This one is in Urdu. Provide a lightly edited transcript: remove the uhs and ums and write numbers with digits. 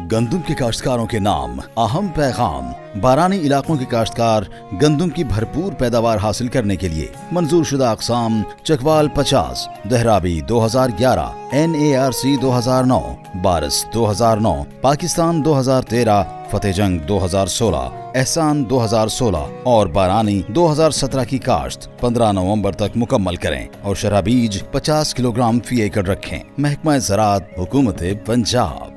گندم کے کاشتکاروں کے نام اہم پیغام۔ بارانی علاقوں کے کاشتکار گندم کی بھرپور پیداوار حاصل کرنے کے لیے منظور شدہ اقسام چکوال 50، دہرابی 2011، NARC 2009، بارس 2009، پاکستان 2013، فتح جنگ 2016، احسان 2016 اور بارانی 2017 کی کاشت 15 نومبر تک مکمل کریں اور شرح بیج 50 کلوگرام فی ایکڑ رکھیں۔ محکمہ زراعت، حکومت پنجاب۔